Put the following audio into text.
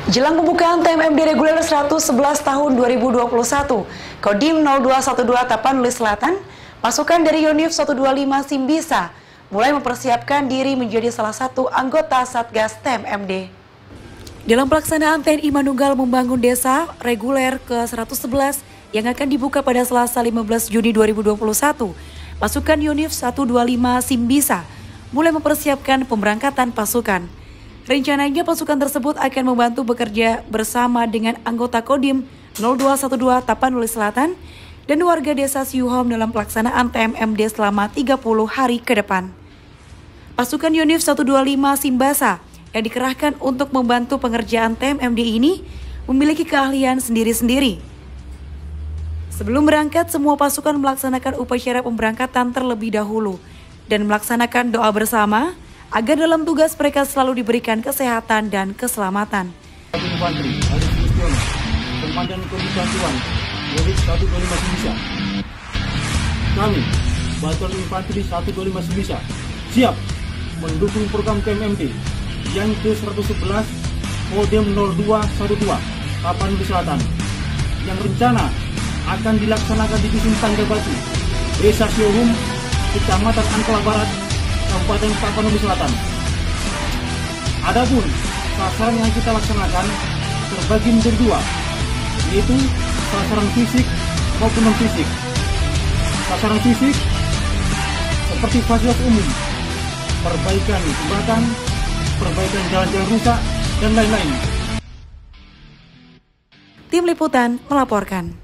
Jelang pembukaan TMMD reguler 111 tahun 2021, Kodim 0212 Tapanuli Selatan, pasukan dari Yonif 125 Simbisa mulai mempersiapkan diri menjadi salah satu anggota Satgas TMMD. Dalam pelaksanaan TNI Manunggal membangun desa reguler ke-111 yang akan dibuka pada Selasa 15 Juni 2021, pasukan Yonif 125 Simbisa mulai mempersiapkan pemberangkatan pasukan. Rencananya pasukan tersebut akan membantu bekerja bersama dengan anggota Kodim 0212 Tapanuli Selatan dan warga desa Siuhom dalam pelaksanaan TMMD selama 30 hari ke depan. Pasukan Yonif 125 Simbasa yang dikerahkan untuk membantu pengerjaan TMMD ini memiliki keahlian sendiri-sendiri. Sebelum berangkat, semua pasukan melaksanakan upacara pemberangkatan terlebih dahulu dan melaksanakan doa bersama agar dalam tugas mereka selalu diberikan kesehatan dan keselamatan. Infanteri, Komandan Komisi Bantuan, Yonif 125 Simbisa. Kami, Batuan Infanteri 125 Simbisa, siap mendukung program TMMD yang ke-111 Kodim 0212 Tapanuli Selatan yang rencana akan dilaksanakan di Dusun Tangga Batu, Desa Siuhom, Kecamatan Ankara Barat, Kabupaten Tapanuli Selatan. Adapun sasaran yang kita laksanakan terbagi menjadi dua, yaitu sasaran fisik maupun non fisik. Sasaran fisik seperti fasilitas umum, perbaikan jembatan, perbaikan jalan-jalan rusak, dan lain-lain. Tim Liputan melaporkan.